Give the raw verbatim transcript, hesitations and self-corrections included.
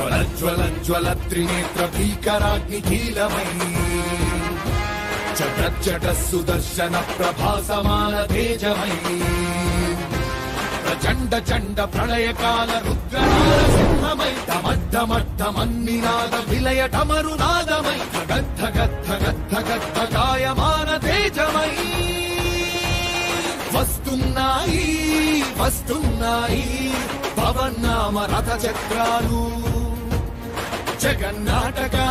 జ్వల జ్వల జ్వల త్రినేత్ర భీకరాగ్ని కీలమై చట చట సుదర్శన ప్రభాసమాన తేజమై ప్రచండ చండ ప్రళయకాల రుద్రనారసింహమై డమడ్డమడ్డమన్నినాద విలయ డమరునాదమై గద్ధ గద్ధ గద్ధ గద్ధ గాయమాన తేజమై వస్తున్నాయి వస్తున్నాయి పవన్నామ రథ చక్రాలు జగన్నాటక